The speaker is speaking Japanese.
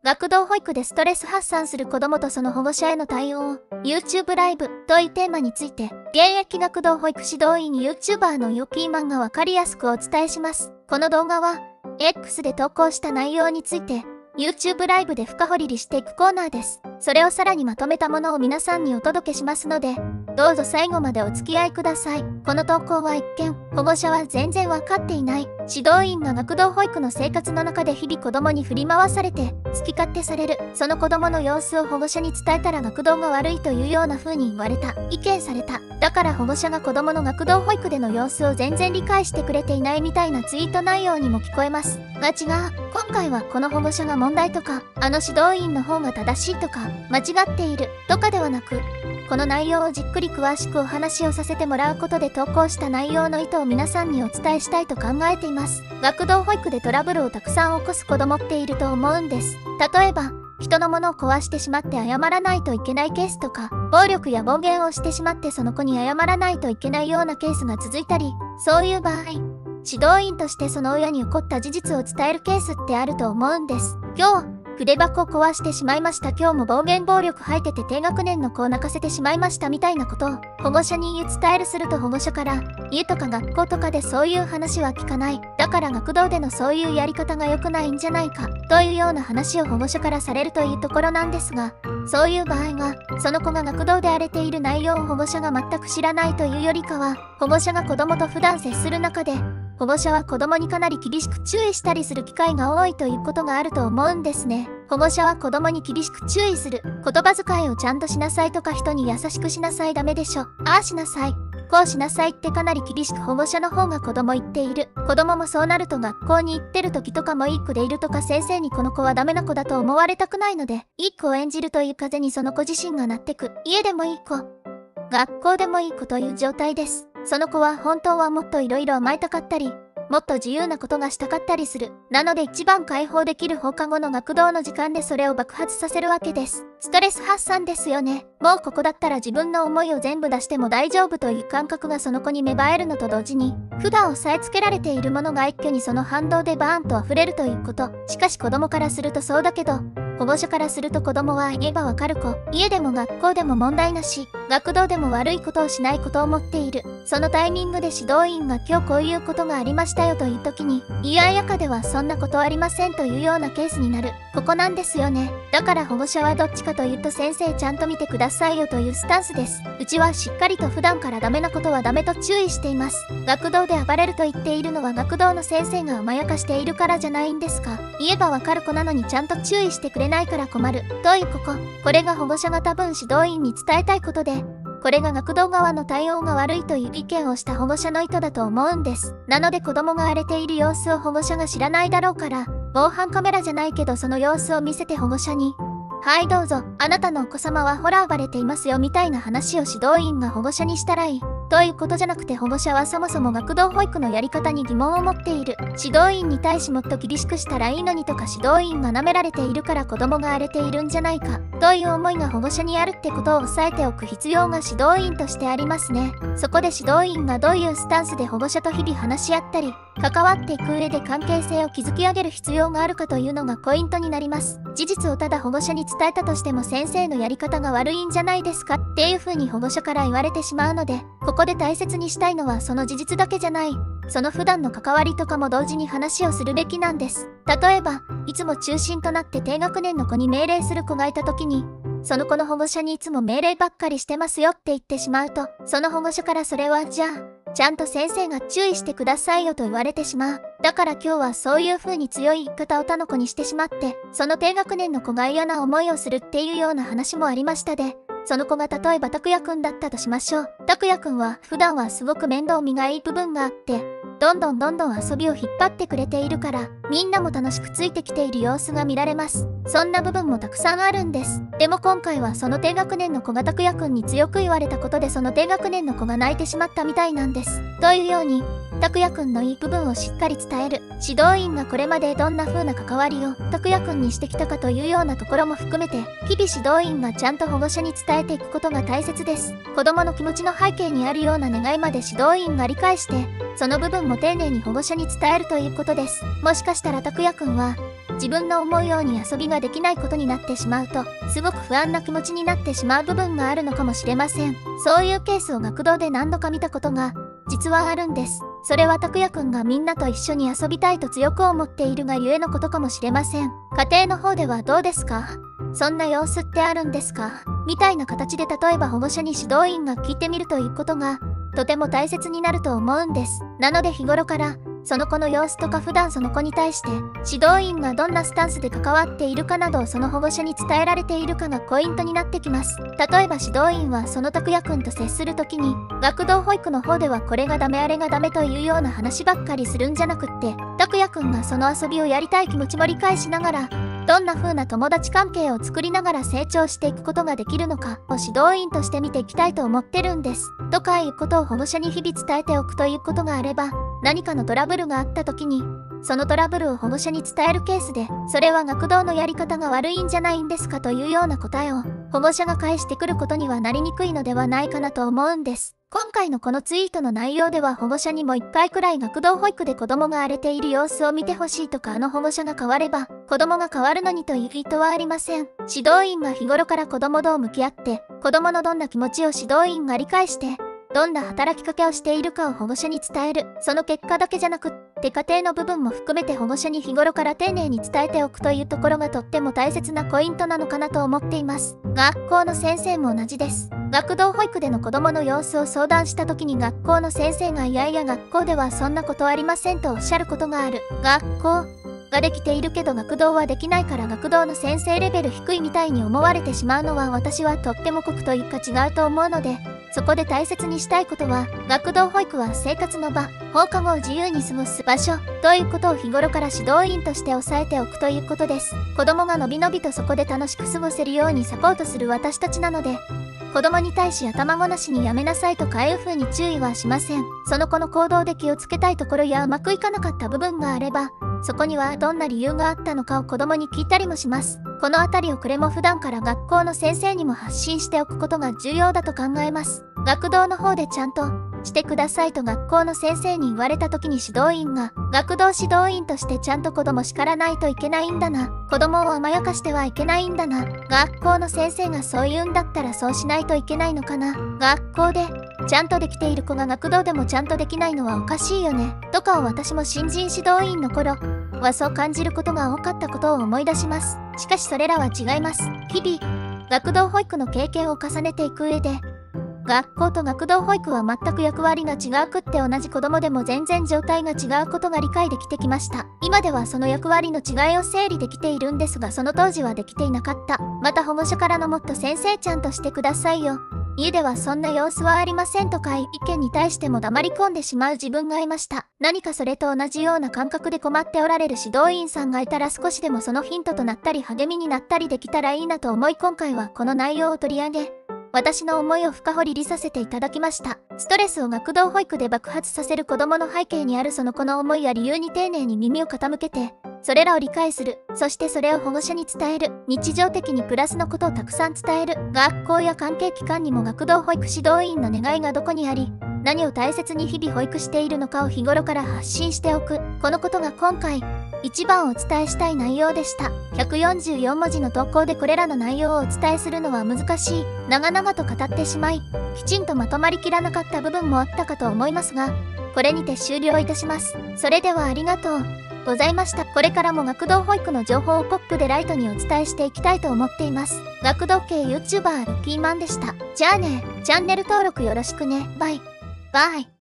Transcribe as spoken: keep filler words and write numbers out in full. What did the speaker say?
学童保育でストレス発散する子供とその保護者への対応を YouTube ライブというテーマについて、現役学童保育指導員 YouTuber のヨキーマンがわかりやすくお伝えします。この動画は X で投稿した内容について YouTube ライブで深掘りしていくコーナーです。それをさらにまとめたものを皆さんにお届けしますので、どうぞ最後までお付き合いください。この投稿は一見、保護者は全然わかっていない。指導員が学童保育の生活の中で日々子供に振り回されて、好き勝手される。その子供の様子を保護者に伝えたら学童が悪いというような風に言われた。意見された。だから保護者が子供の学童保育での様子を全然理解してくれていないみたいなツイート内容にも聞こえます。が違う。今回はこの保護者が問題とか、あの指導員の方が正しいとか、間違っているとかではなく、この内容をじっくり詳しくお話をさせてもらうことで投稿した内容の意図を皆さんにお伝えしたいと考えています。学童保育でトラブルをたくさん起こす子供っていると思うんです。例えば、人のものを壊してしまって謝らないといけないケースとか、暴力や暴言をしてしまってその子に謝らないといけないようなケースが続いたり、そういう場合、指導員としてその親に起こった事実を伝えるケースってあると思うんです。今日、筆箱を壊してしまいました。今日も暴言暴力吐いてて低学年の子を泣かせてしまいましたみたいなことを保護者に言う伝えるすると保護者から家とか学校とかでそういう話は聞かない。だから学童でのそういうやり方が良くないんじゃないかというような話を保護者からされるというところなんですが、そういう場合はその子が学童で荒れている内容を保護者が全く知らないというよりかは、保護者が子供と普段接する中で保護者は子供にかなり厳しく注意したりする機会が多いということがあると思うんですね。保護者は子供に厳しく注意する。言葉遣いをちゃんとしなさいとか人に優しくしなさいダメでしょ。ああしなさい。こうしなさいってかなり厳しく保護者の方が子供言っている。子供もそうなると学校に行ってる時とかもいい子でいるとか先生にこの子はダメな子だと思われたくないので、いい子を演じるという風にその子自身がなってく。家でもいい子。学校でもいい子という状態です。その子は本当はもっといろいろ甘えたかったり、もっと自由なことがしたかったりする。なので一番解放できる放課後の学童の時間でそれを爆発させるわけです。ストレス発散ですよね。もうここだったら自分の思いを全部出しても大丈夫という感覚がその子に芽生えるのと同時に、普段押さえつけられているものが一挙にその反動でバーンと溢れるということ。しかし子供からするとそうだけど、保護者からすると子供は言えばわかる子。家でも学校でも問題なし。学童でも悪いことをしないことを思っている。そのタイミングで指導員が今日こういうことがありましたよという時に、いやいやかではそんなことありませんというようなケースになる。ここなんですよね。だから保護者はどっちかというと先生ちゃんと見てくださいよというスタンスです。うちはしっかりと普段からダメなことはダメと注意しています。学童で暴れると言っているのは学童の先生が甘やかしているからじゃないんですか。言えばわかる子なのにちゃんと注意してくれないから困る。というここ。これが保護者が多分指導員に伝えたいことで、これが学童側の対応が悪いという意見をした保護者の意図だと思うんです。なので子供が荒れている様子を保護者が知らないだろうから、防犯カメラじゃないけどその様子を見せて保護者に、はいどうぞ、あなたのお子様はほら暴れていますよみたいな話を指導員が保護者にしたらいい。ということじゃなくて保護者はそもそも学童保育のやり方に疑問を持っている。指導員に対しもっと厳しくしたらいいのにとか指導員が舐められているから子供が荒れているんじゃないかという思いが保護者にあるってことを押さえておく必要が指導員としてありますね。そこで指導員がどういうスタンスで保護者と日々話し合ったり関わっていく上で関係性を築き上げる必要があるかというのがポイントになります。事実をただ保護者に伝えたとしても先生のやり方が悪いんじゃないですかっていう風に保護者から言われてしまうので、ここで大切にしたいのはその事実だけじゃない、その普段の関わりとかも同時に話をするべきなんです。例えば、いつも中心となって低学年の子に命令する子がいた時に、その子の保護者にいつも命令ばっかりしてますよって言ってしまうと、その保護者からそれはじゃあ、ちゃんと先生が注意してくださいよと言われてしまう。だから今日はそういう風に強い言い方を他の子にしてしまって、その低学年の子が嫌な思いをするっていうような話もありましたで、その子が例えば拓也くんだったとしましょう。拓也くんは普段はすごく面倒見がいい部分があって、どんどんどんどん遊びを引っ張ってくれているから、みんなも楽しくついてきている様子が見られます。そんな部分もたくさんあるんです。でも今回はその低学年の子が拓也くんに強く言われたことでその低学年の子が泣いてしまったみたいなんです。というように、拓也くんのいい部分をしっかり伝える。指導員がこれまでどんな風な関わりを拓也くんにしてきたかというようなところも含めて、日々指導員がちゃんと保護者に伝えていくことが大切です。子供の気持ちの背景にあるような願いまで指導員が理解して、その部分も丁寧に保護者に伝えるということです。もしかしたら拓也くんは自分の思うように遊びができないことになってしまうと、すごく不安な気持ちになってしまう部分があるのかもしれません。そういうケースを学童で何度か見たことが、実はあるんです。それは拓也くんがみんなと一緒に遊びたいと強く思っているがゆえのことかもしれません。家庭の方ではどうですか？そんな様子ってあるんですか？みたいな形で例えば保護者に指導員が聞いてみるということが、とても大切になると思うんです。なので日頃から、その子の様子とか普段その子に対して指導員がどんなスタンスで関わっているかなどをその保護者に伝えられているかがポイントになってきます。例えば指導員はその拓也くんと接する時に学童保育の方ではこれがダメあれがダメというような話ばっかりするんじゃなくって拓也くんがその遊びをやりたい気持ちも理解しながらどんな風な友達関係を作りながら成長していくことができるのかを指導員として見ていきたいと思ってるんです。とかいうことを保護者に日々伝えておくということがあれば何かのトラブルがあった時にそのトラブルを保護者に伝えるケースでそれは学童のやり方が悪いんじゃないんですかというような答えを保護者が返してくることにはなりにくいのではないかなと思うんです。今回のこのツイートの内容では保護者にもいっかいくらい学童保育で子供が荒れている様子を見てほしいとかあの保護者が変われば子供が変わるのにという意図はありません。指導員が日頃から子供と向き合って子供のどんな気持ちを指導員が理解してどんな働きかけをしているかを保護者に伝える。その結果だけじゃなくって家庭の部分も含めて保護者に日頃から丁寧に伝えておくというところがとっても大切なポイントなのかなと思っています。学校の先生も同じです。学童保育での子供の様子を相談した時に学校の先生がいやいや学校ではそんなことありませんとおっしゃることがある。学校ができているけど学童はできないから学童の先生レベル低いみたいに思われてしまうのは私はとっても酷というか違うと思うのでそこで大切にしたいことは学童保育は生活の場放課後を自由に過ごす場所ということを日頃から指導員として押さえておくということです。子供がのびのびとそこで楽しく過ごせるようにサポートする私たちなので子供に対し頭ごなしにやめなさいとかああいう風に注意はしません。その子の行動で気をつけたいところやうまくいかなかった部分があればそこにはどんな理由があったのかを子供に聞いたりもします。このあたりをこれも普段から学校の先生にも発信しておくことが重要だと考えます。学童の方でちゃんとしてくださいと学校の先生に言われた時に指導員が学童指導員としてちゃんと子供叱らないといけないんだな子供を甘やかしてはいけないんだな学校の先生がそう言うんだったらそうしないといけないのかな学校でちゃんとできている子が学童でもちゃんとできないのはおかしいよねとかを私も新人指導員の頃はそう感じることが多かったことを思い出します。しかしそれらは違います。日々学童保育の経験を重ねていく上で学校と学童保育は全く役割が違うくって同じ子供でも全然状態が違うことが理解できてきました。今ではその役割の違いを整理できているんですがその当時はできていなかった。また保護者からのもっと先生ちゃんとしてくださいよ家ではそんな様子はありませんとか意見に対しても黙り込んでしまう自分がいました。何かそれと同じような感覚で困っておられる指導員さんがいたら少しでもそのヒントとなったり励みになったりできたらいいなと思い今回はこの内容を取り上げ私の思いを深掘りさせていただきました。ストレスを学童保育で爆発させる子供の背景にあるその子の思いや理由に丁寧に耳を傾けてそれらを理解する。そしてそれを保護者に伝える。日常的にプラスのことをたくさん伝える。学校や関係機関にも学童保育指導員の願いがどこにあり、何を大切に日々保育しているのかを日頃から発信しておく。このことが今回、一番お伝えしたい内容でした。ひゃくよんじゅうよんもじの投稿でこれらの内容をお伝えするのは難しい。長々と語ってしまい、きちんとまとまりきらなかった部分もあったかと思いますが、これにて終了いたします。それではありがとうございました。これからも学童保育の情報をポップでライトにお伝えしていきたいと思っています。学童系 YouTuber ルッキーマンでした。じゃあね、チャンネル登録よろしくね。バイ。バイ。